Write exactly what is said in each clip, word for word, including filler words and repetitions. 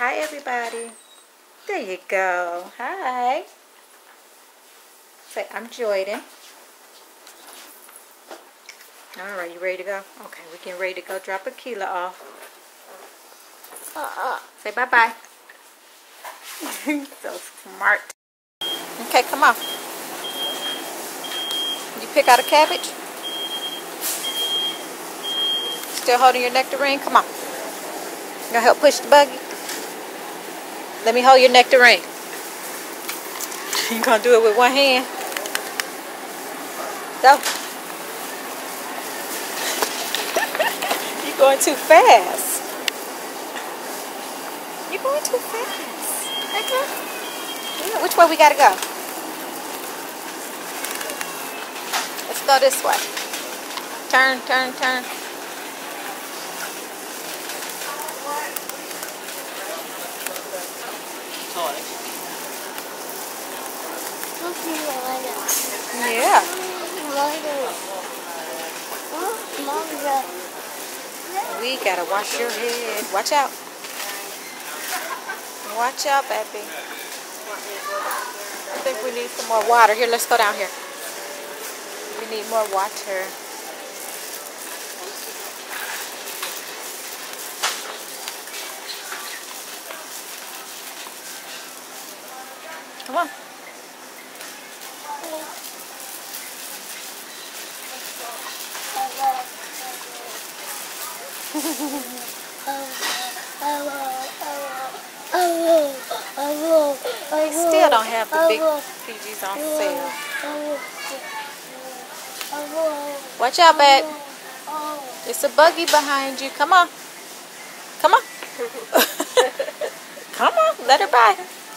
hi everybody. There you go. Hi. Say, I'm Jordan. Alright, you ready to go? Okay, we're getting ready to go drop Akila off. Uh-uh. Say bye-bye. So smart. Okay, come on. You pick out a cabbage? Still holding your nectarine? Come on. You gonna help push the buggy? Let me hold your nectarine. You gonna do it with one hand? Go. You're going too fast. You're going too fast. Okay. Yeah, which way we gotta go? Let's go this way. Turn, turn, turn. Yeah. We gotta wash your head. Watch out. Watch out, baby. I think we need some more water. Here, let's go down here. We need more water. Come on. They still don't have the big Fijis on sale. Watch out, babe. It's a buggy behind you. Come on. Come on. Come on. Let her by.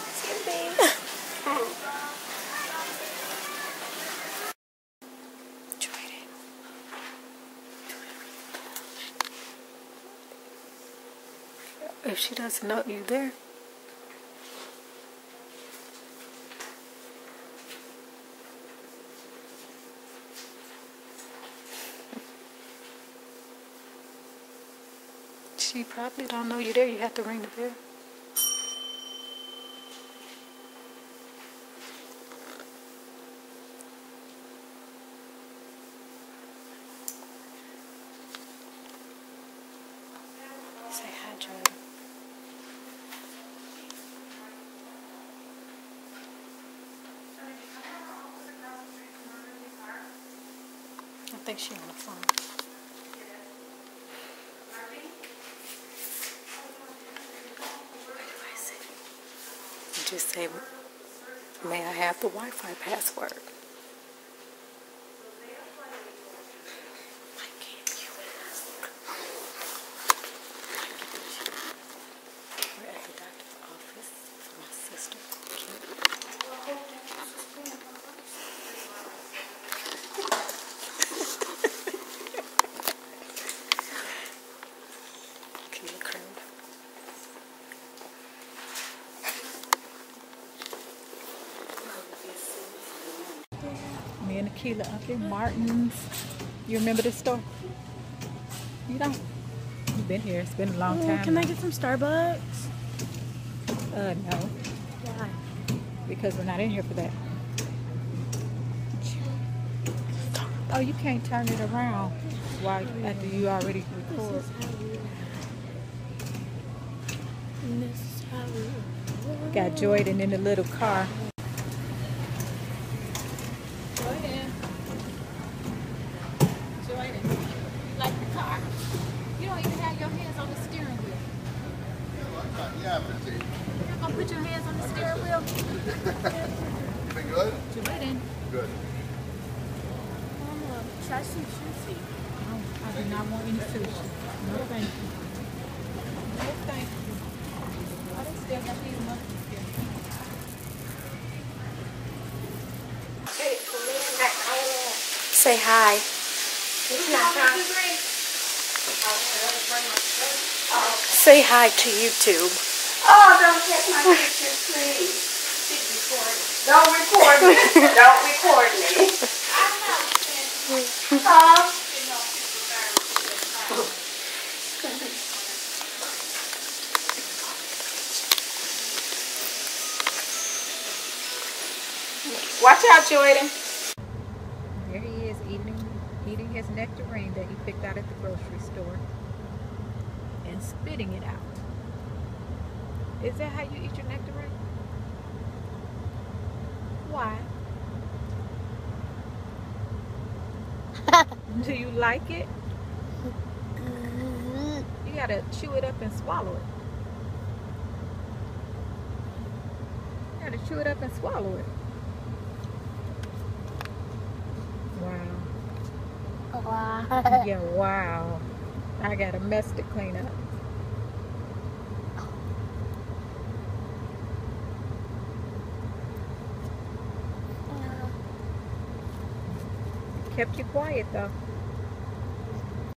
If she doesn't know you there. She probably don't know you there. You have to ring the bell. Say hi, Jordan. I think she's on the phone. Just say, may I have the Wi-Fi password? Why can't you ask? We're at the doctor's office for my sister. Akila cream. Me and Akila up in Martin's. You remember this store? You don't? You've been here. It's been a long time. Oh, can I get some Starbucks? Uh, no. Why? Because we're not in here for that. Oh, you can't turn it around while after you already record. This is how we Got Jordan in the little car. Jordan. Jordan. You like the car? You don't even have your hands on the steering wheel. Yeah, but You're not gonna put your hands on the steering wheel? you been good? Jordan. Good. Mama, try some sushi. No, I do not want any sushi. No, thank you. No, thank you. I don't still got these monkeys here. Say hi. Say hi to YouTube. Oh, don't take my picture, please. Don't record me. Don't record me. Oh. Watch out, Jordan. There he is eating, eating his nectarine that he picked out at the grocery store and spitting it out. Is that how you eat your nectarine? Why? Do you like it? You gotta chew it up and swallow it. You gotta chew it up and swallow it. Wow. Wow. Yeah, wow. I got a mess to clean up. Kept you quiet though.